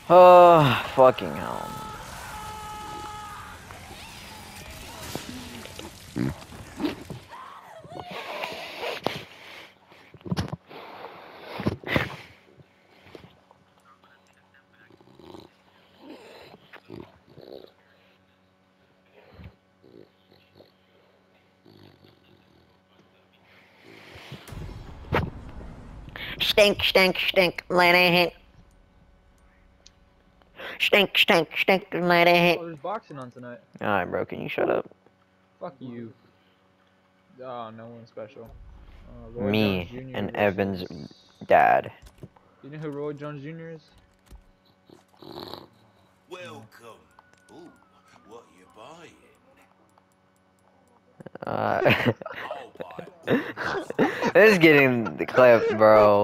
Oh, fucking hell. Stink, stink, stink, let it hit. Stink, stink, stink, let it hit. Oh, there's boxing on tonight. Alright, bro, can you shut up? Fuck you. Oh, no one special. Roy Jones Me Jr. and versus... Evan's dad. You know who Roy Jones Jr. is? Welcome. Ooh, what you buying? Uh, I'll buy all. this is getting the clip, bro.